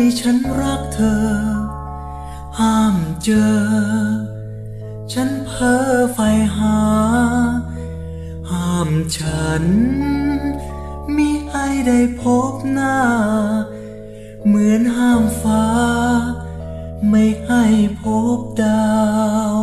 ฉันรักเธอห้ามเจอฉันเพ้อใฝ่หาห้ามฉันมิให้ได้พบหน้าเหมือนห้ามฟ้าไม่ให้พบดาว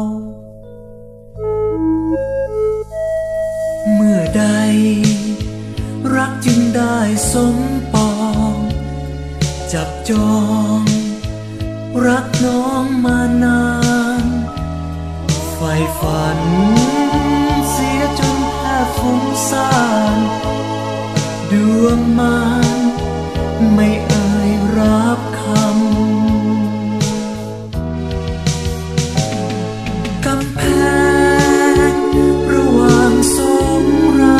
เมื่อใดรักจึงได้สมปองจับจองรักน้องมานานใฝ่ฝันเสียจนแทบฟุ้งซ่านดวงมารไม่เอ่ยรับคำกำแพงระหว่างสองเรา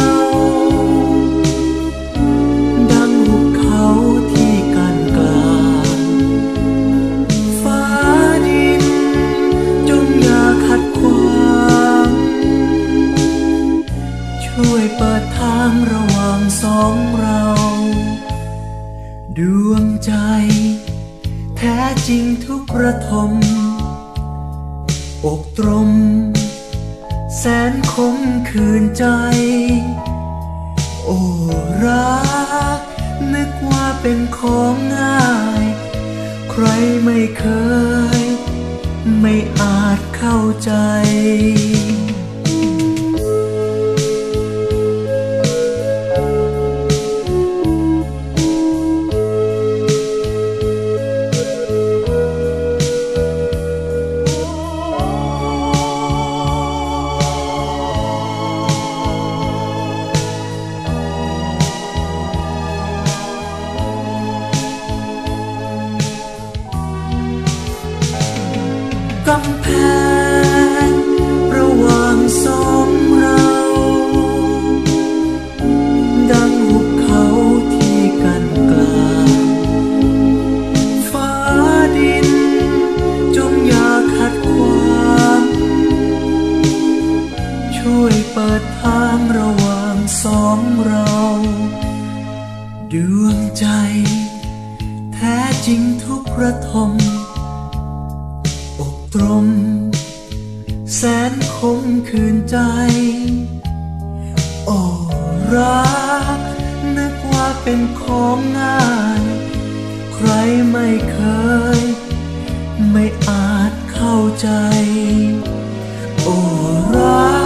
ดังหุบเขาที่กั้นกลางฟ้าดินจงอย่าขัดขวางช่วยเปิดทางระหว่างสองเราดวงใจแท้จริงทุกระทมอกตรมแสนคมคืนใจโอ้รักนึกว่าเป็นของง่ายใครไม่เคยไม่อาจเข้าใจกำแพงระหว่างสองเราดังหุบเขาที่กั้นกลางฟ้าดินจงอย่าขัดขวางช่วยเปิดทางระหว่างสองเราดวงใจแท้จริงทุกระทมตรมแสนคมคืนใจโอ้รักนึกว่าเป็นของง่ายใครไม่เคยไม่อาจเข้าใจโอ้รัก